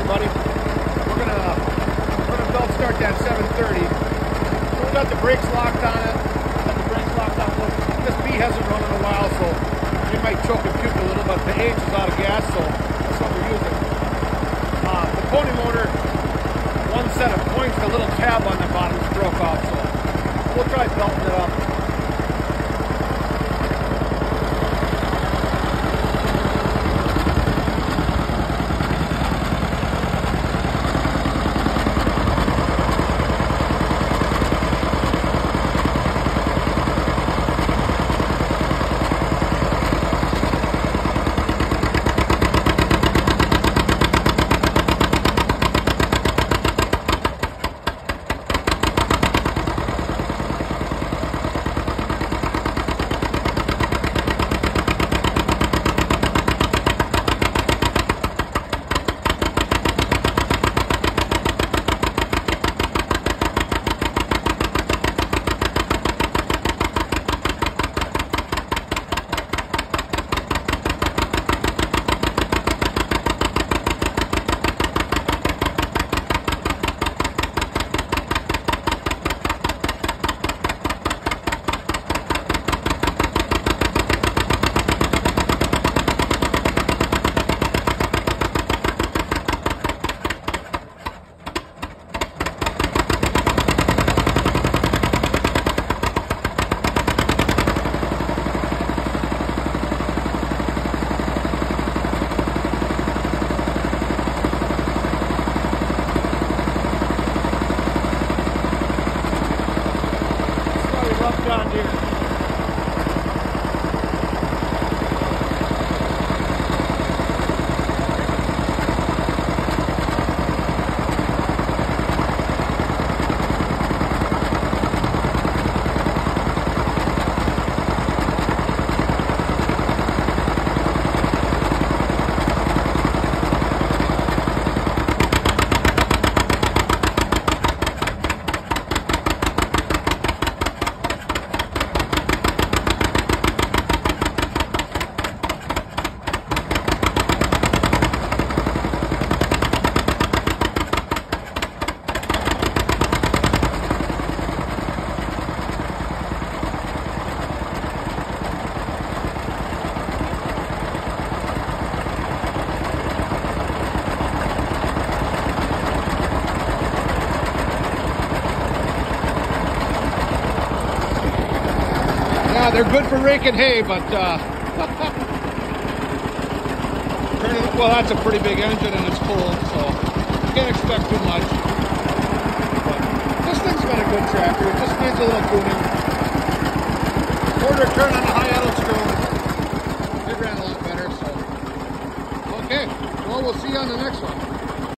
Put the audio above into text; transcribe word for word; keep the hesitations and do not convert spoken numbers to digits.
everybody. We're gonna we're gonna belt start that seven thirty. So we got the brakes locked on it. Got the brakes locked on it. This B hasn't run in a while, so it might choke and puke a little, but the H is out of gas, so that's what we're using. Uh, the pony motor, one set of points, the little tab on the bottom broke off, so we'll try belting it up. John Deere. Yeah, they're good for raking hay, but uh, turning, well, that's a pretty big engine and it's cold, so you can't expect too much. But this thing's got a good tractor. It just needs a little tuning. Quarter turn on the high idle screw. It ran a lot better, so okay. Well, we'll see you on the next one.